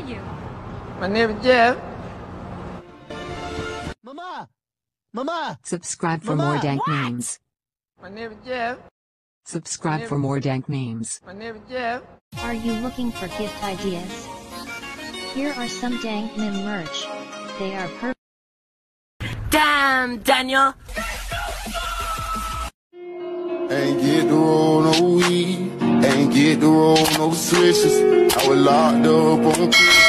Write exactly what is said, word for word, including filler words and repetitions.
you? My name is Jeff. Mama! Mama! Subscribe for Mama. more dank What? memes. My name is Jeff. Subscribe for more dank memes. My name is Jeff. Are you looking for gift ideas? Here are some dank meme merch. They are perfect. Damn, Daniel! Ain't get to roll no weed, ain't get to roll no switches. I was locked up on